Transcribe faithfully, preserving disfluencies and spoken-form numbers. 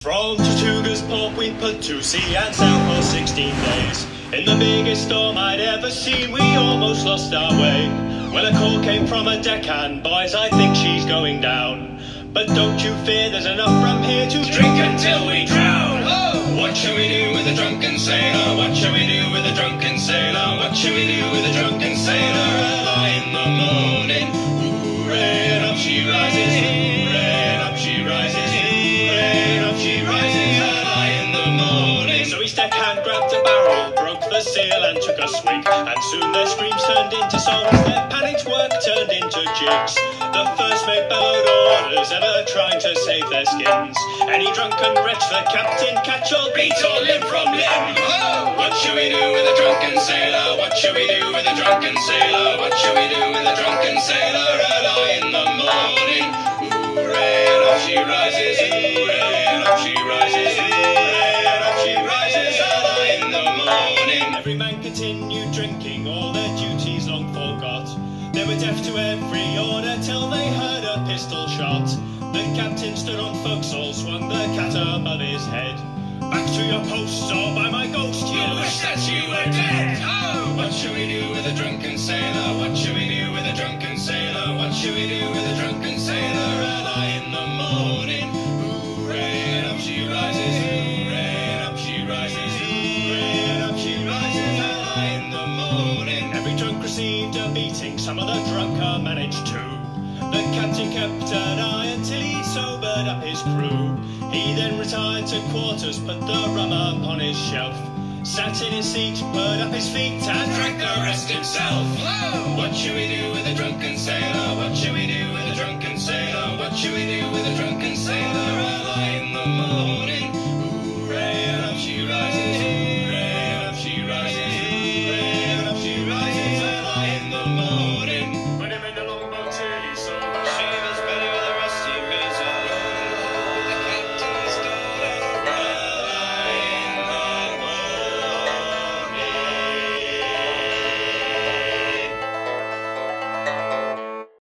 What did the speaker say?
From Tortuga's port we put to sea and sailed for sixteen days. In the biggest storm I'd ever seen, we almost lost our way. When a call came from a deckhand, boys, I think she's going down. But don't you fear, there's enough from here to drink until we drown. Oh! What shall we do with a drunken sailor? What shall we do with a drunken sailor? What shall we do with a drunken sailor? Early in the morning, hooray, and up she rises. Hooray, and up she rises. Hooray, and up she rises. Early in the morning. So his deckhand grabbed a barrel, broke the seal and took a swig. And soon their screams turned into songs, their panicked work turned into jigs. The first mate bellowed orders, ever trying to save their skins. Any drunken wretch the captain catch or beat or limb from limb. Oh! What shall we do with a drunken sailor? What shall we do with a drunken sailor? What shall we do with a drunken sailor? Early in the morning, hooray, and up she rises. Hooray, and up she rises. Hooray, and up she rises. Early in the morning. Every man continued drinking, all their duties long forgot. They were deaf to every order till they heard a pistol shot. The captain stood on forecastle, swung the cat above his head. Back to your posts, or by my ghost, you'll wish that you were dead. Oh! What shall we do with a drunken sailor? What shall we do with a drunken sailor? What shall we do with a drunken sailor? Early in the morning, hooray, and up she rises. Hooray, and up she rises. Hooray, and up she rises. Early in the morning. Every drunk received a beating, some of the drunker managed to. The captain kept an eye until he sobered up his crew. He then retired to quarters, put the rum upon his shelf, sat in his seat, put up his feet, and drank the rest himself. Whoa! What shall we do with a drunken sailor? What shall we do with a drunken sailor? What shall we do with a drunken sailor? Early in the morning,